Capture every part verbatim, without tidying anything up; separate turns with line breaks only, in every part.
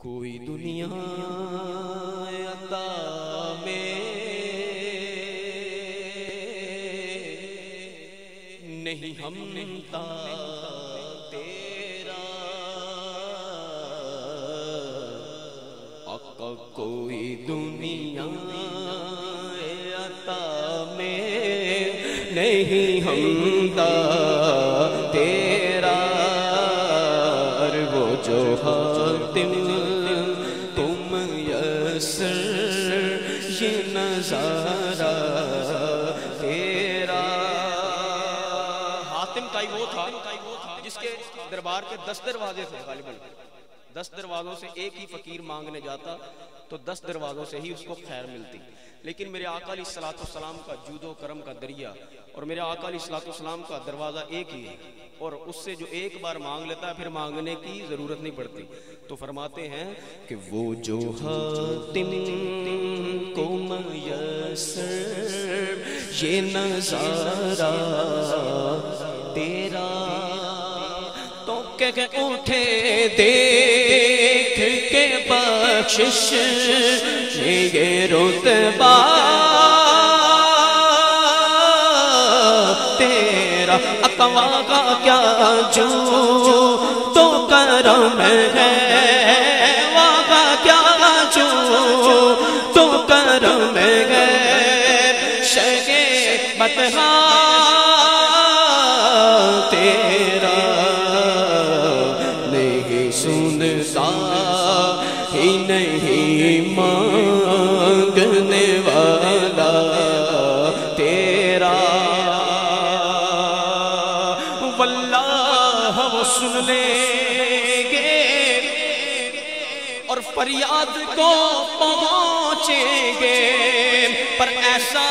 کوئی دنیا عطا میں نہیں ہمتا تیرا آقا، کوئی دنیا عطا میں نہیں ہمتا تیرا، اور وہ جو حاتم تم یسر یہ نظارہ تیرا۔ حاتم تائی وہ تھا جس کے دربار کے دس دروازے تھے، غالباً دس دروازوں سے ایک ہی فقیر مانگنے جاتا تو دس دروازوں سے ہی اس کو خیر ملتی، لیکن میرے آقا علیہ السلام کا جود و کرم کا دریا اور میرے آقا علیہ السلام کا دروازہ ایک ہی ہے، اور اس سے جو ایک بار مانگ لیتا ہے پھر مانگنے کی ضرورت نہیں پڑتی۔ تو فرماتے ہیں کہ وہ جو حاتم کو میسر یہ نظارہ تیرا، تو کہ اٹھے دیکھ کے بخشش یہ رتبہ تیرا، اقوا کا کیا جو تو کرم ہے، واقع کیا جو تو کرم ہے، شگے بتہا تیرا نہیں سنتا ہی نہیں مانگنے والا تیرا، واللہ وہ سن لیں گے اور فریاد کو پہنچیں گے، پر ایسا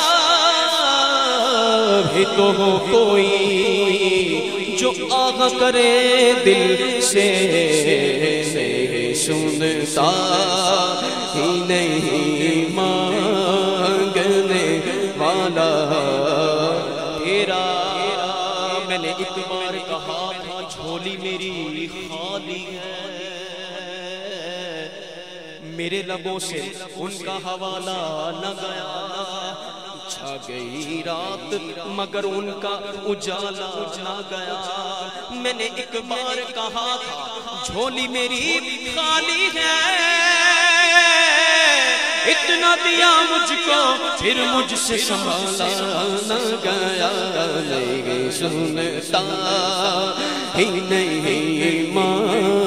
بھی تو ہو کوئی جو آغا کرے دل سے، نہیں سنتا ہی نہیں مانگنے والا تیرا۔ میں نے ایک بار کہا تھا جھولی میری خالی ہے، میرے لبوں سے ان کا حوالہ نہ گیا، چھا گئی رات مگر ان کا اجالا نہ گیا۔ میں نے ایک بار کہا تھا جھولی میری خالی ہے، اتنا دیا مجھ کو پھر مجھ سے سنبھالا نہ گیا، نہیں سنتا ہی نہیں ماں